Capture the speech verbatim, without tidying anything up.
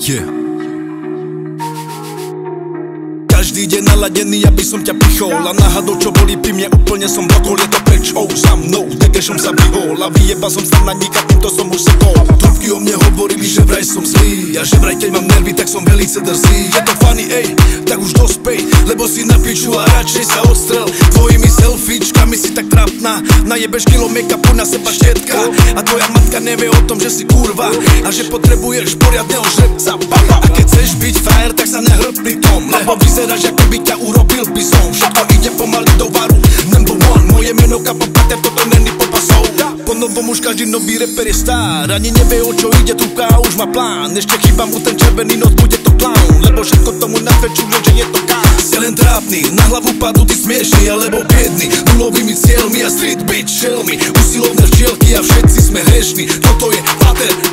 Yeah. Každý deň naladený, aby som ťa pichol. A náhodou čo boli pri mne, úplne som blokol. Je to preč, oh, za mnou, degešom sa vyhol. A vyjebal som sa na nika, týmto som už sekol. Trubky o mne hovorili, že vraj som zlý. A že vraj keď mám nervy, tak som velice drzý. Je to funny, ej, tak už dospej, lebo si na piču a radšej sa odstrel. Tvojimi selfiečkami si tak trapná. Najebeš kilo make-upu na seba štetka. A tvoja matka nevie o tom, že si kurva. A že potrebuješ poriadneho žrebca. A keď chceš byť frajer, tak sa nehrb pri tom. Lebo vyzeráš, ako by ťa urobil bizón. Všetko ide pomaly do varu. Number one, moje meno Kapo Pater, toto není popasov. Po novom už každý nový reper je star. Ani nevie, o čo ide, trúbka a už má plán. Ešte chýba mu ten červený nos, bude to clown. Lebo všetko tomu nasvedčuje, že je to kás. Si len trápny, na hlavu padnú ty smiešný alebo biedný. Nulovými cieľmi a street bitch šelmy. Usilovné včielky a všetci sme hriešni. Toto je Pater.